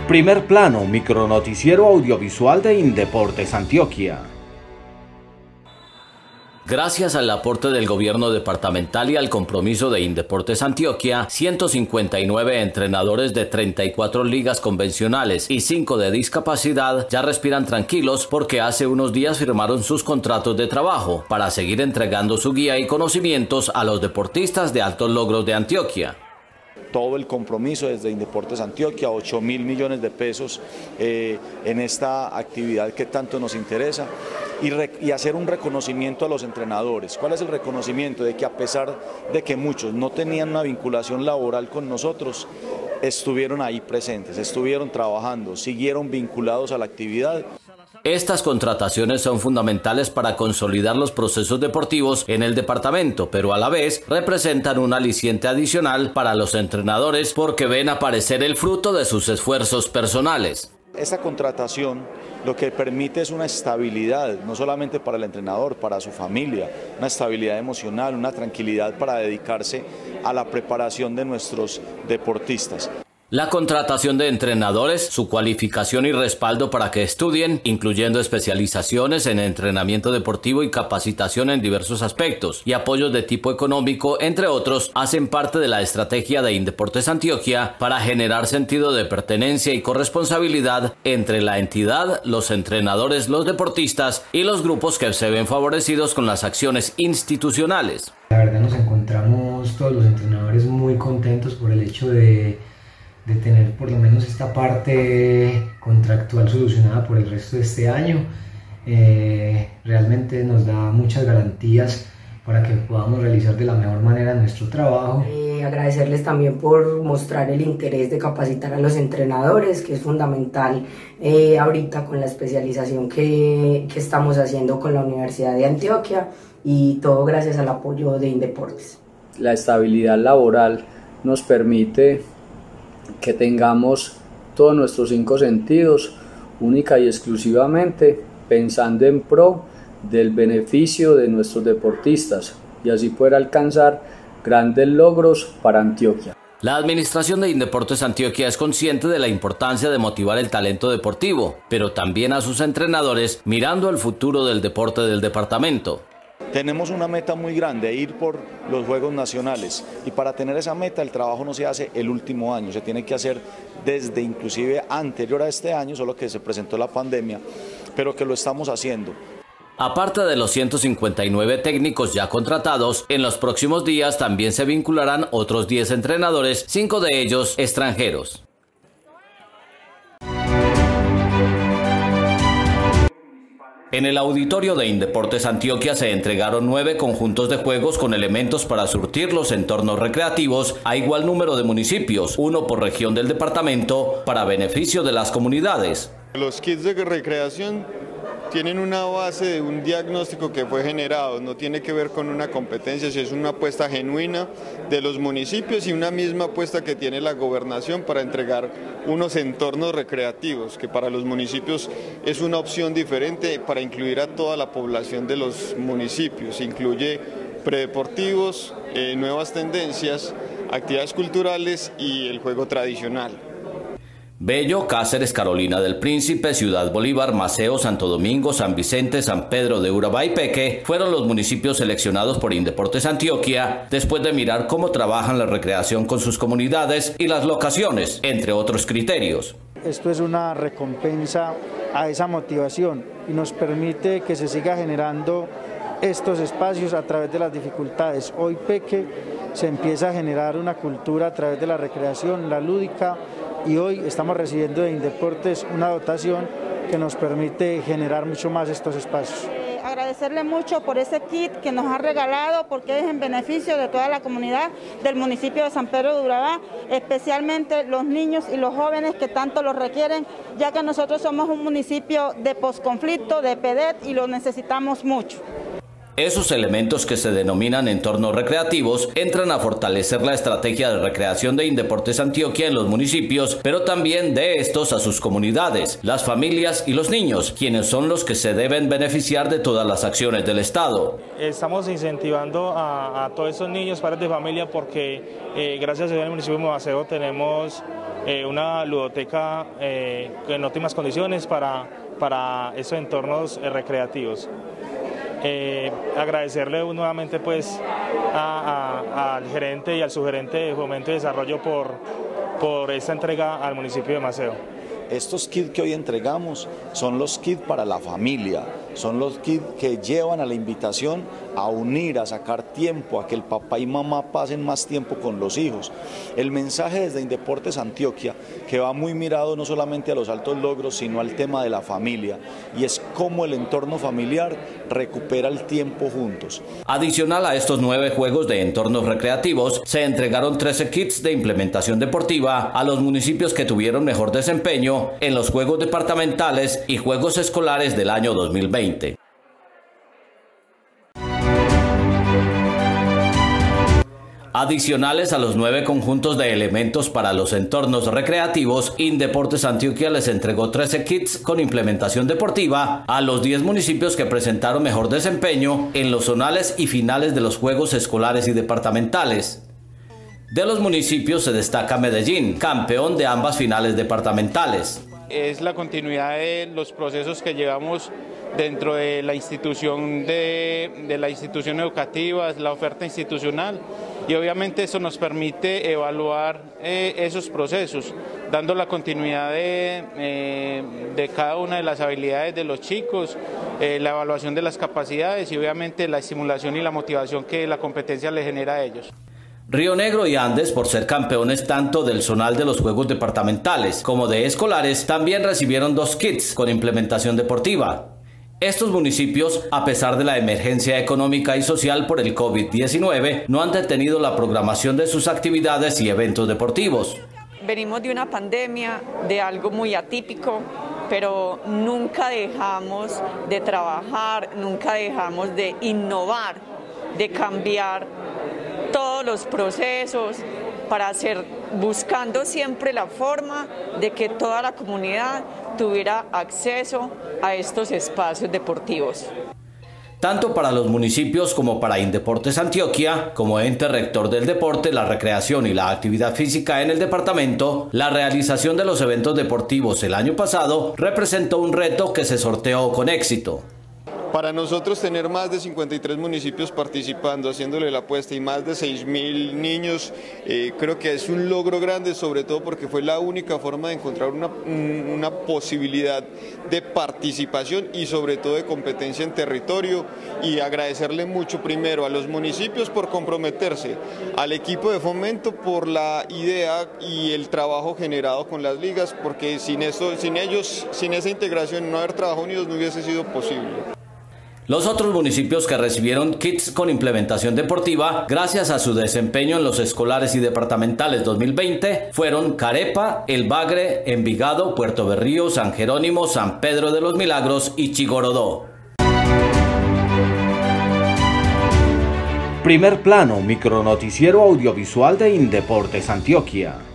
Primer Plano, micronoticiero audiovisual de Indeportes Antioquia. Gracias al aporte del gobierno departamental y al compromiso de Indeportes Antioquia, 159 entrenadores de 34 ligas convencionales y 5 de discapacidad ya respiran tranquilos porque hace unos días firmaron sus contratos de trabajo para seguir entregando su guía y conocimientos a los deportistas de altos logros de Antioquia. Todo el compromiso desde Indeportes Antioquia, 8.000 millones de pesos en esta actividad que tanto nos interesa y hacer un reconocimiento a los entrenadores. ¿Cuál es el reconocimiento? De que a pesar de que muchos no tenían una vinculación laboral con nosotros, estuvieron ahí presentes, estuvieron trabajando, siguieron vinculados a la actividad. Estas contrataciones son fundamentales para consolidar los procesos deportivos en el departamento, pero a la vez representan un aliciente adicional para los entrenadores porque ven aparecer el fruto de sus esfuerzos personales. Esta contratación lo que permite es una estabilidad, no solamente para el entrenador, para su familia, una estabilidad emocional, una tranquilidad para dedicarse a la preparación de nuestros deportistas. La contratación de entrenadores, su cualificación y respaldo para que estudien, incluyendo especializaciones en entrenamiento deportivo y capacitación en diversos aspectos, y apoyos de tipo económico, entre otros, hacen parte de la estrategia de Indeportes Antioquia para generar sentido de pertenencia y corresponsabilidad entre la entidad, los entrenadores, los deportistas y los grupos que se ven favorecidos con las acciones institucionales. La verdad nos encontramos todos los entrenadores muy contentos por el hecho de tener por lo menos esta parte contractual solucionada por el resto de este año. Realmente nos da muchas garantías para que podamos realizar de la mejor manera nuestro trabajo. Agradecerles también por mostrar el interés de capacitar a los entrenadores, que es fundamental ahorita con la especialización que estamos haciendo con la Universidad de Antioquia, y todo gracias al apoyo de Indeportes. La estabilidad laboral nos permite que tengamos todos nuestros 5 sentidos única y exclusivamente pensando en pro del beneficio de nuestros deportistas y así poder alcanzar grandes logros para Antioquia. La administración de Indeportes Antioquia es consciente de la importancia de motivar el talento deportivo, pero también a sus entrenadores mirando al futuro del deporte del departamento. Tenemos una meta muy grande, ir por los Juegos Nacionales, y para tener esa meta el trabajo no se hace el último año, se tiene que hacer desde inclusive anterior a este año, solo que se presentó la pandemia, pero que lo estamos haciendo. Aparte de los 159 técnicos ya contratados, en los próximos días también se vincularán otros 10 entrenadores, 5 de ellos extranjeros. En el auditorio de Indeportes Antioquia se entregaron 9 conjuntos de juegos con elementos para surtir los entornos recreativos a igual número de municipios, uno por región del departamento, para beneficio de las comunidades. Los kits de recreación tienen una base de un diagnóstico que fue generado, no tiene que ver con una competencia, si es una apuesta genuina de los municipios y una misma apuesta que tiene la gobernación para entregar unos entornos recreativos, que para los municipios es una opción diferente para incluir a toda la población de los municipios, incluye predeportivos, nuevas tendencias, actividades culturales y el juego tradicional. Bello, Cáceres, Carolina del Príncipe, Ciudad Bolívar, Maceo, Santo Domingo, San Vicente, San Pedro de Urabá y Peque fueron los municipios seleccionados por Indeportes Antioquia después de mirar cómo trabajan la recreación con sus comunidades y las locaciones, entre otros criterios. Esto es una recompensa a esa motivación y nos permite que se siga generando estos espacios a través de las dificultades. Hoy Peque se empieza a generar una cultura a través de la recreación, la lúdica, y hoy estamos recibiendo de Indeportes una dotación que nos permite generar mucho más estos espacios. Agradecerle mucho por ese kit que nos ha regalado, porque es en beneficio de toda la comunidad del municipio de San Pedro de Urabá, especialmente los niños y los jóvenes que tanto lo requieren, ya que nosotros somos un municipio de posconflicto, de PEDET, y lo necesitamos mucho. Esos elementos que se denominan entornos recreativos entran a fortalecer la estrategia de recreación de Indeportes Antioquia en los municipios, pero también de estos a sus comunidades, las familias y los niños, quienes son los que se deben beneficiar de todas las acciones del Estado. Estamos incentivando a todos esos niños, padres de familia, porque gracias a Dios en el municipio de Maceo tenemos una ludoteca en óptimas condiciones para esos entornos recreativos. Agradecerle nuevamente pues al gerente y al subgerente de Fomento y Desarrollo por esta entrega al municipio de Maceo. Estos kits que hoy entregamos son los kits para la familia, son los kits que llevan a la invitación a unir, a sacar tiempo, a que el papá y mamá pasen más tiempo con los hijos. El mensaje desde Indeportes Antioquia, que va muy mirado no solamente a los altos logros, sino al tema de la familia, y es cómo el entorno familiar recupera el tiempo juntos. Adicional a estos 9 juegos de entornos recreativos, se entregaron 13 kits de implementación deportiva a los municipios que tuvieron mejor desempeño en los Juegos Departamentales y Juegos Escolares del año 2020. Adicionales a los 9 conjuntos de elementos para los entornos recreativos, Indeportes Antioquia les entregó 13 kits con implementación deportiva a los 10 municipios que presentaron mejor desempeño en los zonales y finales de los Juegos Escolares y Departamentales. De los municipios se destaca Medellín, campeón de ambas finales departamentales. Es la continuidad de los procesos que llevamos dentro de la institución la institución educativa, es la oferta institucional, y obviamente eso nos permite evaluar esos procesos, dando la continuidad de cada una de las habilidades de los chicos, la evaluación de las capacidades y obviamente la estimulación y la motivación que la competencia le genera a ellos. Río Negro y Andes, por ser campeones tanto del zonal de los Juegos Departamentales como de escolares, también recibieron 2 kits con implementación deportiva. Estos municipios, a pesar de la emergencia económica y social por el COVID-19, no han detenido la programación de sus actividades y eventos deportivos. Venimos de una pandemia, de algo muy atípico, pero nunca dejamos de trabajar, nunca dejamos de innovar, de cambiar todos los procesos para buscando siempre la forma de que toda la comunidad tuviera acceso a estos espacios deportivos. Tanto para los municipios como para Indeportes Antioquia, como ente rector del deporte, la recreación y la actividad física en el departamento, la realización de los eventos deportivos el año pasado representó un reto que se sorteó con éxito. Para nosotros tener más de 53 municipios participando, haciéndole la apuesta y más de 6.000 niños, creo que es un logro grande, sobre todo porque fue la única forma de encontrar una posibilidad de participación y sobre todo de competencia en territorio, y agradecerle mucho primero a los municipios por comprometerse, al equipo de fomento por la idea y el trabajo generado con las ligas, porque sin ellos, sin esa integración, no haber trabajado unidos no hubiese sido posible. Los otros municipios que recibieron kits con implementación deportiva gracias a su desempeño en los escolares y departamentales 2020 fueron Carepa, El Bagre, Envigado, Puerto Berrío, San Jerónimo, San Pedro de los Milagros y Chigorodó. Primer Plano, micronoticiero audiovisual de Indeportes Antioquia.